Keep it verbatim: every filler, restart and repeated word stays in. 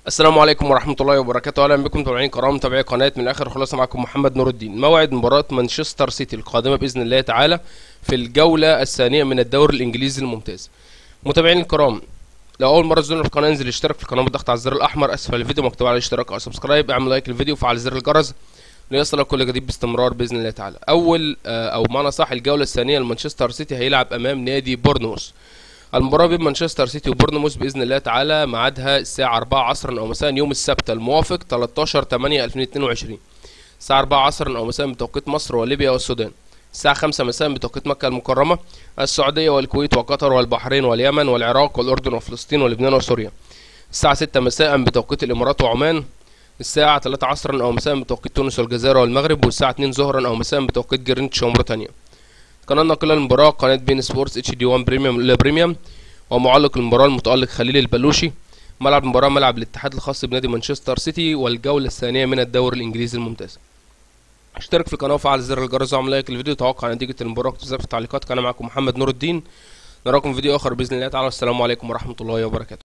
السلام عليكم ورحمة الله وبركاته. أهلا بكم متابعين كرام متابعي قناة من آخر خلاصة. معكم محمد نور الدين. موعد مباراة مانشستر سيتي القادمة بإذن الله تعالى في الجولة الثانية من الدوري الإنجليزي الممتاز. متابعين الكرام، لو أول مرة تزورنا في القناة انزل اشترك في القناة بالضغط على الزر الأحمر أسفل الفيديو مكتوب على الاشتراك أو سبسكرايب. اعمل لايك للفيديو وفعل زر الجرس ليصلك كل جديد باستمرار بإذن الله تعالى. أول أو بمعنى صح الجولة الثانية لمانشستر سيتي هيلعب أمام نادي بورنموث. المباراة بين مانشستر سيتي وبورنموث بإذن الله تعالى ميعادها الساعة أربعة عصرا أو مساء يوم السبت الموافق تلتاشر تمانية ألفين واتنين وعشرين، الساعة أربعة عصرا أو مساء بتوقيت مصر وليبيا والسودان، الساعة خمسة مساء بتوقيت مكة المكرمة، السعودية والكويت وقطر والبحرين واليمن والعراق والأردن وفلسطين ولبنان وسوريا، الساعة ستة مساء بتوقيت الإمارات وعمان، الساعة تلاتة عصرا أو مساء بتوقيت تونس والجزائر والمغرب، والساعة اتنين ظهرا أو مساء بتوقيت جرينتش وموريتانيا. قناة ناقلة المباراة قناة بين سبورتس اتش دي واحد بريميوم لبريميوم، ومعلق المباراة المتألق خليل البلوشي. ملعب المباراة ملعب الاتحاد الخاص بنادي مانشستر سيتي والجولة الثانية من الدوري الإنجليزي الممتاز. اشترك في القناة وفعل زر الجرس واعمل لايك للفيديو. توقع نتيجة المباراة اكتب في التعليقات. كان معكم محمد نور الدين، نراكم في فيديو آخر بإذن الله تعالى. والسلام عليكم ورحمة الله وبركاته.